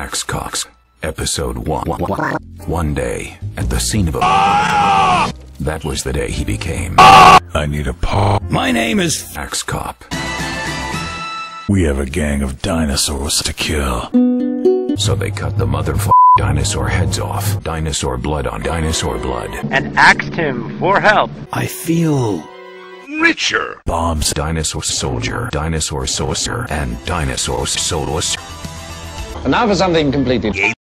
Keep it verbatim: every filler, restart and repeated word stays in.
Axe Cox, Episode one. One day, at the scene of a... That was the day he became... I need a paw. My name is... Axe Cop. We have a gang of dinosaurs to kill. So they cut the motherfucking dinosaur heads off. Dinosaur blood on dinosaur blood. And asked him for help. I feel... richer. Bombs. Dinosaur soldier. Dinosaur saucer. And dinosaur solus. And now for something completely...